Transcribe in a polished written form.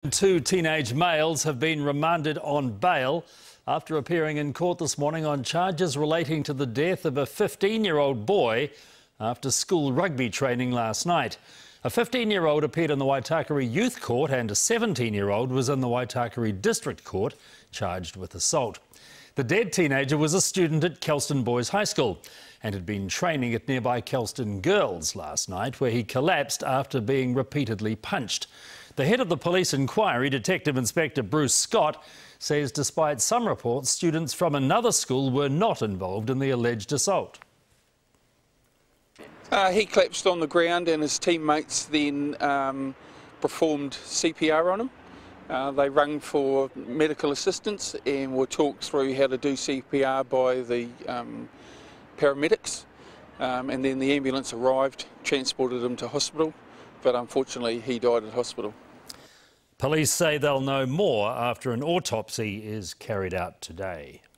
Two teenage males have been remanded on bail after appearing in court this morning on charges relating to the death of a 15-year-old boy after school rugby training last night. A 15-year-old appeared in the Waitakere Youth Court and a 17-year-old was in the Waitakere District Court charged with assault. The dead teenager was a student at Kelston Boys High School and had been training at nearby Kelston Girls last night, where he collapsed after being repeatedly punched. The head of the police inquiry, Detective Inspector Bruce Scott, says despite some reports, students from another school were not involved in the alleged assault. He collapsed on the ground and his teammates then performed CPR on him. They rang for medical assistance and were talked through how to do CPR by the paramedics. And then the ambulance arrived, transported him to hospital, but unfortunately he died at hospital. Police say they'll know more after an autopsy is carried out today.